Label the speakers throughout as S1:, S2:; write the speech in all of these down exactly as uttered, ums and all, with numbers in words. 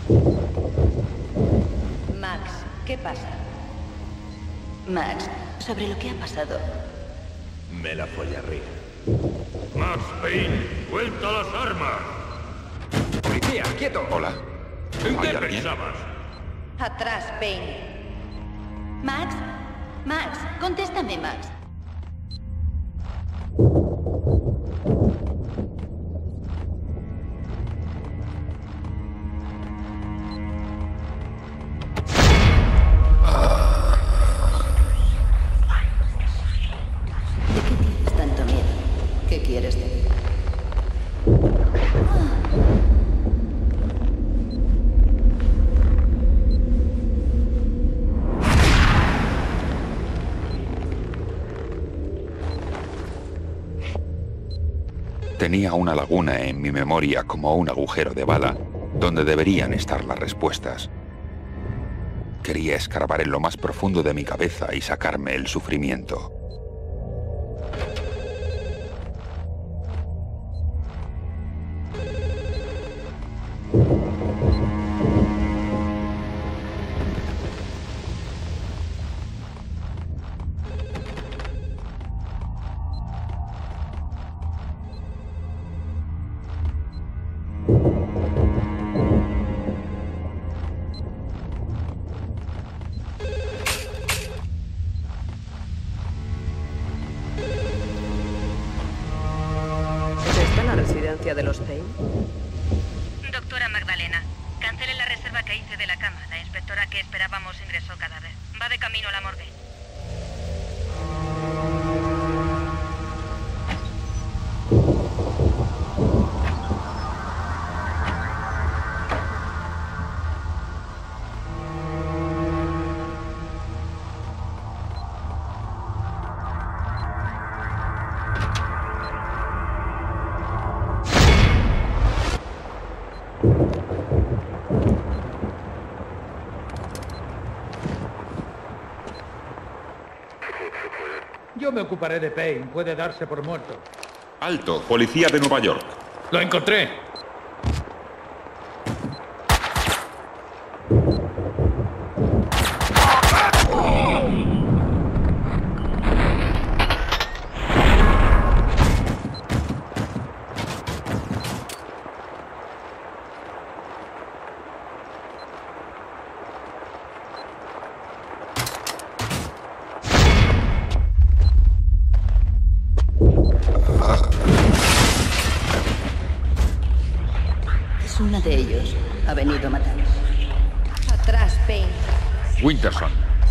S1: Max, ¿qué pasa? Max, sobre lo que ha pasado.
S2: Me la follaré.
S3: Max Payne, vuelta las armas.
S4: Policía, quieto.
S5: Hola.
S3: ¿En
S5: ¿Hay
S3: qué
S5: alguien?
S3: pensabas?
S1: Atrás, Payne. Max, Max, contéstame, Max. ¿De qué tienes tanto miedo? ¿Qué quieres de mí?
S5: Tenía una laguna en mi memoria como un agujero de bala, donde deberían estar las respuestas. Quería escarbar en lo más profundo de mi cabeza y sacarme el sufrimiento.
S6: De los Payne.
S7: Doctora Magdalena, cancele la reserva que hice de la cama. La inspectora que esperábamos ingresó cadáver. Va de camino a la morgue.
S8: Yo me ocuparé de Payne. Puede darse por muerto.
S5: Alto, policía de Nueva York.
S8: ¡Lo encontré!
S1: Uno de ellos ha venido a matar. Atrás, Payne.
S5: Winterson.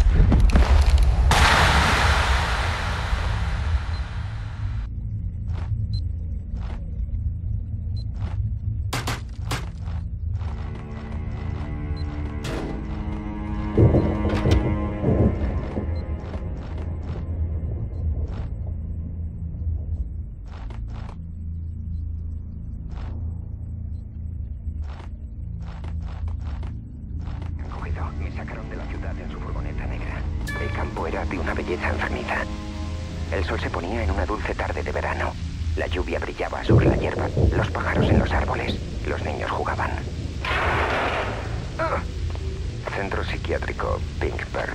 S4: Me sacaron de la ciudad en su furgoneta negra. El campo era de una belleza enfermiza. El sol se ponía en una dulce tarde de verano. La lluvia brillaba sobre la hierba, los pájaros en los árboles, los niños jugaban. Ah. Centro psiquiátrico Pink Bird.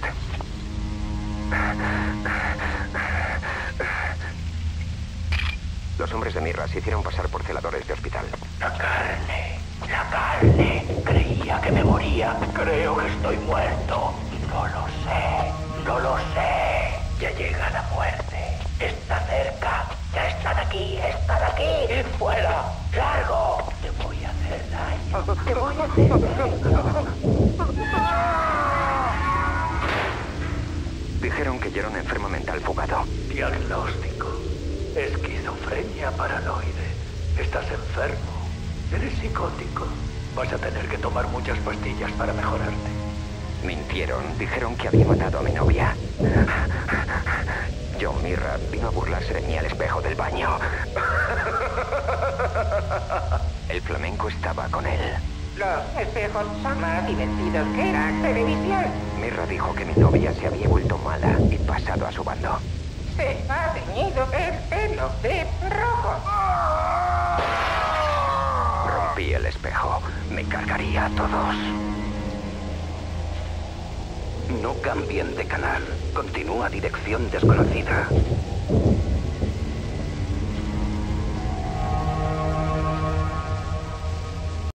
S4: Los hombres de Mirra se hicieron pasar por celadores de hospital.
S9: La carne, la carne. Creía que me moría. Creo que estoy muerto. No lo sé, no lo sé. Ya llega la muerte. Está cerca. Ya están aquí, están aquí. ¡Fuera! ¡Largo! Te voy a hacer daño. Te voy a hacer daño.
S4: Dijeron que yo era un enfermo mental fugado.
S9: Diagnóstico. Esquizofrenia paranoide. Estás enfermo. Eres psicótico. Vas a tener que tomar muchas pastillas para mejorarte.
S4: Mintieron. Dijeron que había matado a mi novia. John Mirra vino a burlarse de mí al espejo del baño. El flamenco estaba con él.
S10: Los espejos son más divertidos que la televisión.
S4: Mirra dijo que mi novia se había vuelto mala y pasado a su bando.
S10: Se ha teñido el pelo de rojo.
S4: rompí el espejo. Me cargaría a todos. No cambien de canal. Continúa dirección desconocida.